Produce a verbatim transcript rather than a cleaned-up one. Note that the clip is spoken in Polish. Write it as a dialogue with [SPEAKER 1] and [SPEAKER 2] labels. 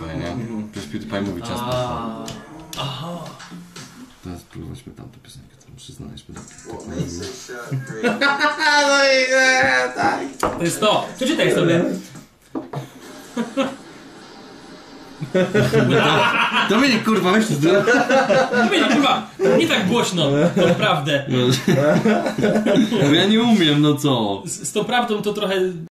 [SPEAKER 1] PewDiePie, nie? Przecież PewDiePie mówi ciasto.
[SPEAKER 2] Aha.
[SPEAKER 1] Teraz spróbować tamtą piosenkę, to muszę znaleźć.
[SPEAKER 2] To jest to. Przeczytaj sobie.
[SPEAKER 1] Dominik, kurwa, weź to zdrowie.
[SPEAKER 2] Dominik, kurwa, nie tak głośno, to naprawdę.
[SPEAKER 1] No ja nie umiem, no co?
[SPEAKER 2] Z, z tą prawdą to trochę